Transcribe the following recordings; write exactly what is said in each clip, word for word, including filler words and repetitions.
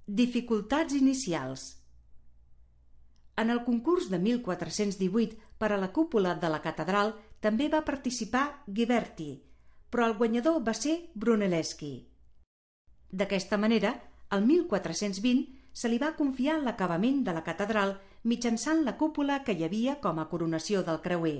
Dificultats inicials. En el concurs de mil quatre-cents divuit per a la cúpula de la catedral també va participar Ghiberti, però el guanyador va ser Brunelleschi. D'aquesta manera, el mil quatre-cents vint se li va confiar l'acabament de la catedral mitjançant la cúpula que hi havia com a coronació del creuer.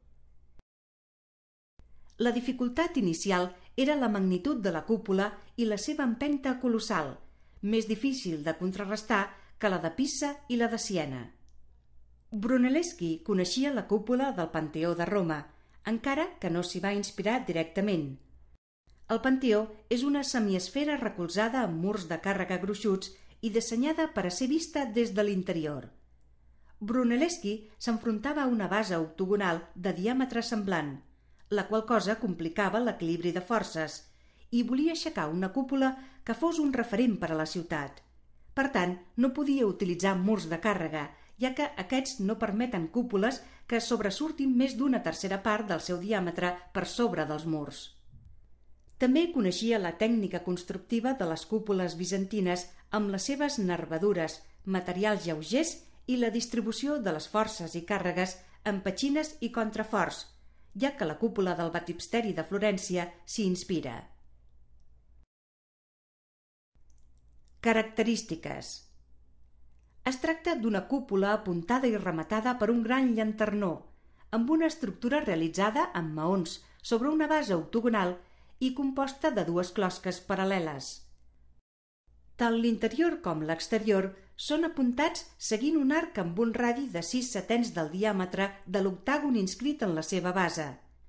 La dificultat inicial era la magnitud de la cúpula i la seva empenta colossal, més difícil de contrarrestar que la de Pisa i la de Siena. Brunelleschi coneixia la cúpula del Panteó de Roma, encara que no s'hi va inspirar directament. El Panteó és una semiesfera recolzada amb murs de càrrega gruixuts i dissenyada per a ser vista des de l'interior. Brunelleschi s'enfrontava a una base octogonal de diàmetre semblant, la qual cosa complicava l'equilibri de forces, i volia aixecar una cúpula que fos un referent per a la ciutat. Per tant, no podia utilitzar murs de càrrega, ja que aquests no permeten cúpules que sobresurtin més d'una tercera part del seu diàmetre per sobre dels murs. També coneixia la tècnica constructiva de les cúpules bizantines amb les seves nervadures, materials lleugers i la distribució de les forces i càrregues amb petxines i contraforts, ja que la cúpula del baptisteri de Florència s'hi inspira. Característiques. Es tracta d'una cúpula apuntada i rematada per un gran llanternó, amb una estructura realitzada amb maons sobre una base octogonal i composta de dues closques paral·leles. Tant l'interior com l'exterior són apuntats seguint un arc amb un radi de sis setens del diàmetre de l'octàgon inscrit en la seva base.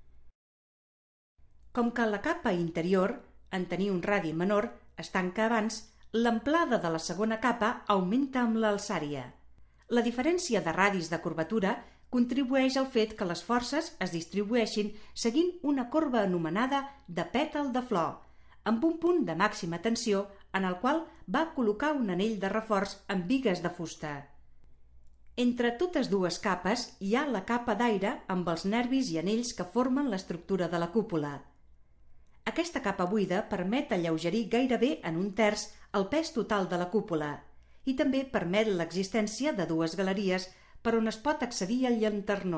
Com que la capa interior, en tenir un radi menor, es tanca abans, l'amplada de la segona capa augmenta amb l'alçària. La diferència de radis de curvatura contribueix al fet que les forces es distribueixin seguint una corba anomenada de pètal de flor, amb un punt de màxima tensió en el qual va col·locar un anell de reforç amb bigues de fusta. Entre totes dues capes hi ha la capa d'aire amb els nervis i anells que formen l'estructura de la cúpula. Aquesta capa buida permet alleugerir gairebé en un terç el pes total de la cúpula i també permet l'existència de dues galeries per on es pot accedir al llanternó.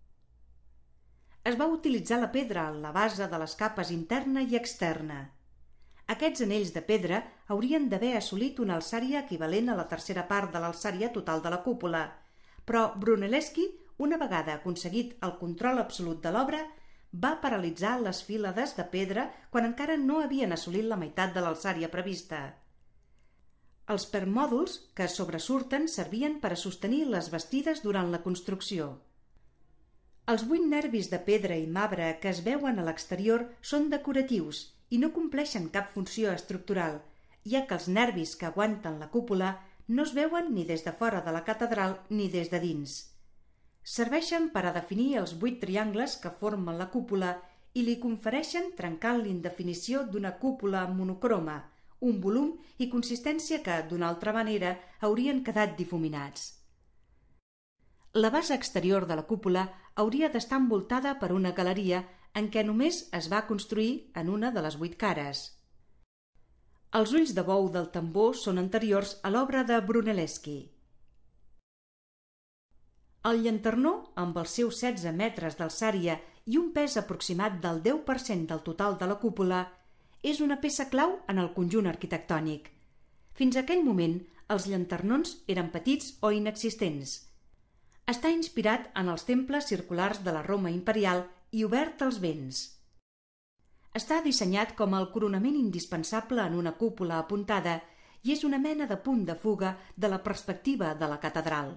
Es va utilitzar la pedra en la base de les capes interna i externa. Aquests anells de pedra haurien d'haver assolit una alçària equivalent a la tercera part de l'alçària total de la cúpula, però Brunelleschi, una vegada aconseguit el control absolut de l'obra, va paralitzar les filades de pedra quan encara no havien assolit la meitat de l'alçària prevista. Els permòdols que sobresurten servien per a sostenir les bastides durant la construcció. Els vuit nervis de pedra i marbre que es veuen a l'exterior són decoratius i no compleixen cap funció estructural, ja que els nervis que aguanten la cúpula no es veuen ni des de fora de la catedral ni des de dins. Serveixen per a definir els vuit triangles que formen la cúpula i li confereixen trencant l'indefinició d'una cúpula monocroma, un volum i consistència que, d'una altra manera, haurien quedat difuminats. La base exterior de la cúpula hauria d'estar envoltada per una galeria en què només es va construir en una de les vuit cares. Els ulls de bou del tambor són anteriors a l'obra de Brunelleschi. El llanternó, amb els seus setze metres d'alçària i un pes aproximat del deu per cent del total de la cúpula, és una peça clau en el conjunt arquitectònic. Fins a aquell moment, els llanternons eren petits o inexistents. Està inspirat en els temples circulars de la Roma imperial i obert als vents. Està dissenyat com el coronament indispensable en una cúpula apuntada i és una mena de punt de fuga de la perspectiva de la catedral.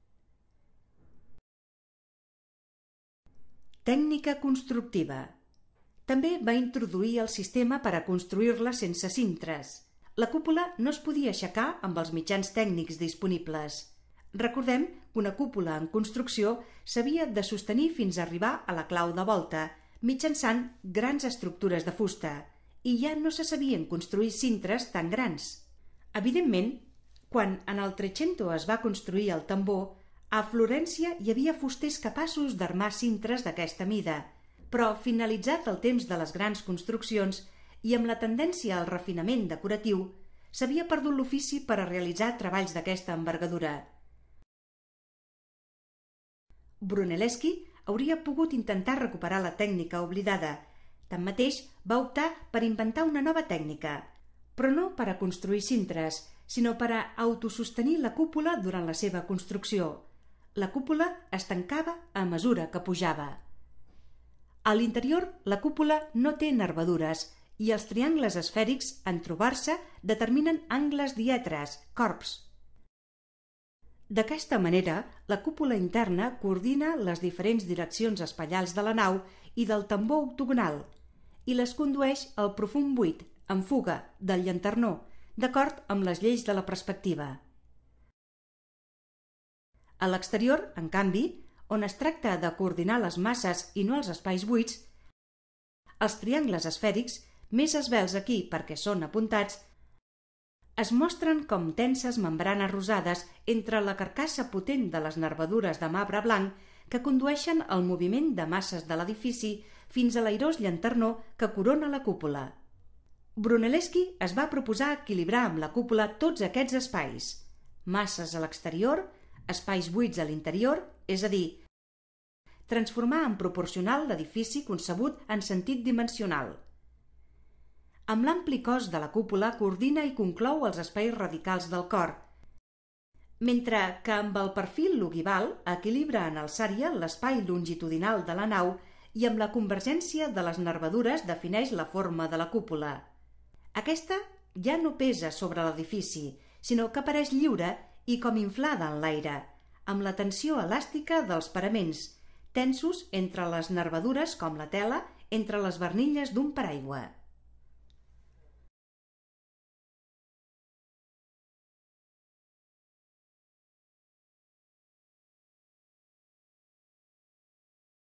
Tècnica constructiva. També va introduir el sistema per a construir-la sense cintres. La cúpula no es podia aixecar amb els mitjans tècnics disponibles. Recordem que una cúpula en construcció s'havia de sostenir fins a arribar a la clau de volta, mitjançant grans estructures de fusta, i ja no se sabien construir cintres tan grans. Evidentment, quan en el Trecento es va construir el tambor, a Florència hi havia fusters capaços d'armar cintres d'aquesta mida, però finalitzat el temps de les grans construccions i amb la tendència al refinament decoratiu, s'havia perdut l'ofici per a realitzar treballs d'aquesta envergadura. Brunelleschi hauria pogut intentar recuperar la tècnica oblidada. Tanmateix, va optar per inventar una nova tècnica, però no per a construir cintres, sinó per a autosostenir la cúpula durant la seva construcció. La cúpula es tancava a mesura que pujava. A l'interior, la cúpula no té nervadures i els triangles esfèrics, en trobar-se, determinen angles diètres, corbs. D'aquesta manera, la cúpula interna coordina les diferents direccions espaials de la nau i del tambor octogonal i les condueix al profund buit, en fuga, del llanternó, d'acord amb les lleis de la perspectiva. A l'exterior, en canvi, on es tracta de coordinar les masses i no els espais buits, els triangles esfèrics, més esvelts aquí perquè són apuntats, es mostren com tenses membranes rosades entre la carcassa potent de les nervadures de marbre blanc que condueixen el moviment de masses de l'edifici fins a l'airós llanternó que corona la cúpula. Brunelleschi es va proposar equilibrar amb la cúpula tots aquests espais, masses a l'exterior, espais buits a l'interior, és a dir, transformar en proporcional l'edifici concebut en sentit dimensional. Amb l'ampli cos de la cúpula coordina i conclou els espais radicals del cor, mentre que amb el perfil ogival equilibra en alçària l'espai longitudinal de la nau i amb la convergència de les nervadures defineix la forma de la cúpula. Aquesta ja no pesa sobre l'edifici, sinó que apareix lliure i com inflada en l'aire, amb la tensió elàstica dels paraments, tensos entre les nervadures com la tela entre les barnilles d'un paraigua.